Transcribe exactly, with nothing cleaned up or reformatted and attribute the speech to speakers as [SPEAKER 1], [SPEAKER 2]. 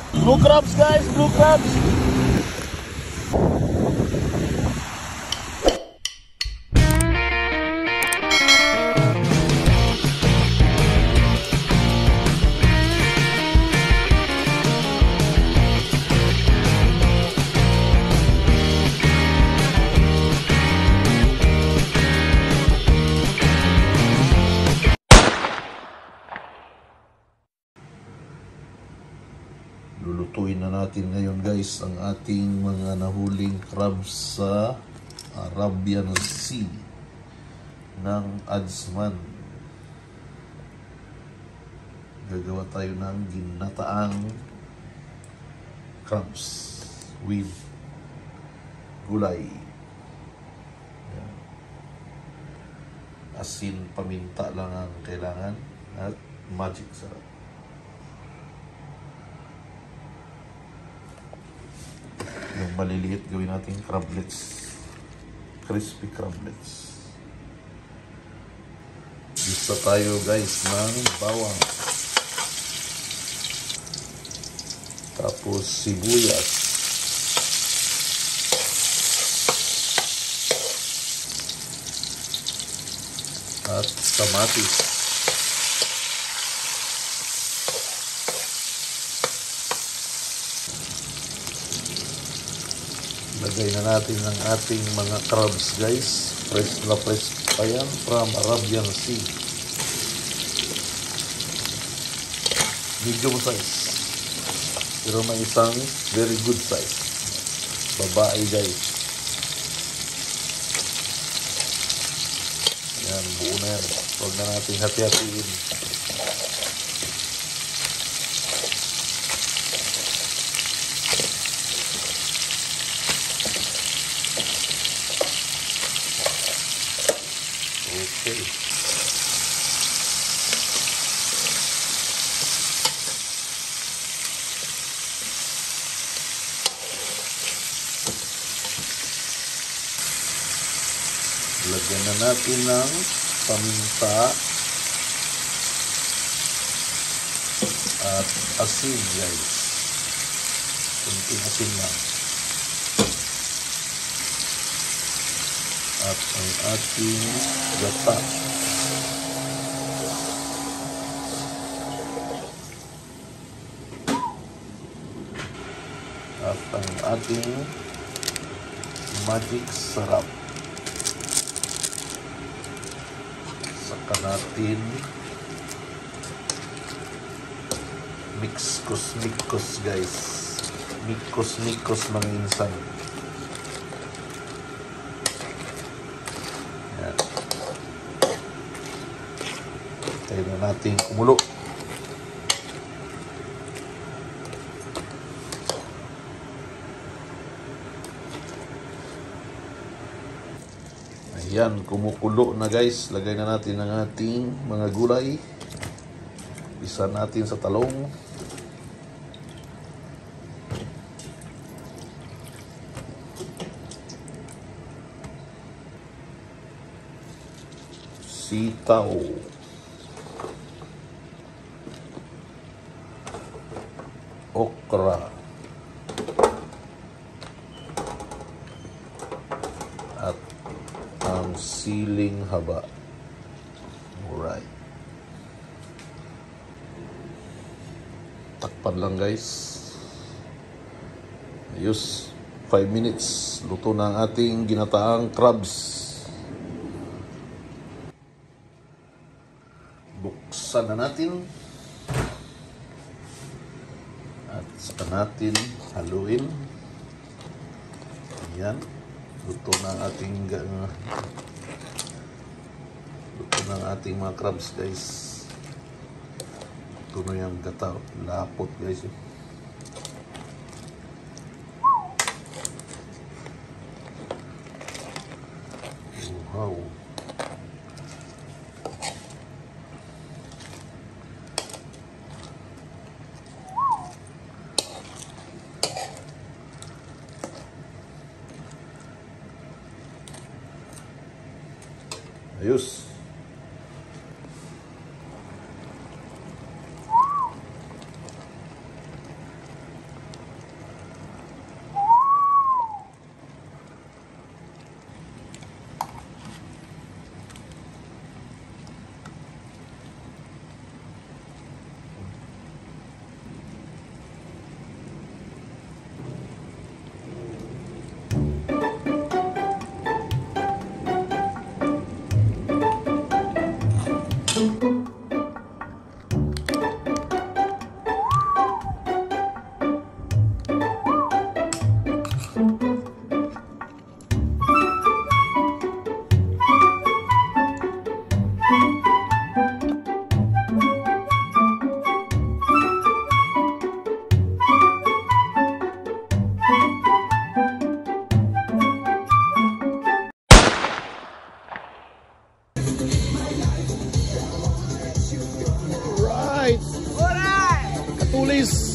[SPEAKER 1] Blue crabs guys, blue crabs. Lulutuin na natin ngayon guys ang ating mga nahuling crabs sa Arabian Sea ng Adsman. Gagawa tayo ng ginataang crabs with gulay. Yan. Asin, paminta lang ang kailangan at magic sarap. Yung maliliit gawin natin crablets, crispy crablets. Gusto tayo guys ng bawang, tapos sibuyas, at kamatis. Lagay na natin ang ating mga crabs guys. Fresh na fresh pa yan from Arabian Sea. Medium size. Pero may isang very good size. Babae guys. Yan, buo na yan. Huwag na natin hati-hatiin. Okay. Lagyan na natin ng paminta at asin guys. Kunting asin lang. At ang ating gata. At ang ating magic sarap. Saka natin mix-kus-mix guys. Mix-kus-mix ng insan. Tayo na natin kumulo. Ayan, kumukulo na guys. Lagay na natin ang ating mga gulay. Isa natin sa talong. Sitaw. Okra. At ang siling haba. Alright. Takpan lang guys. Ayos. five minutes. Luto na ang ating ginataang crabs. Buksan na natin. At saka natin haluin. Ayan. Luto na ang ating uh, luto na ang ating mga crabs guys. Luto na yung gata. Lapot guys. Wow. Ayos. Alright!
[SPEAKER 2] Alright!
[SPEAKER 1] Katulis!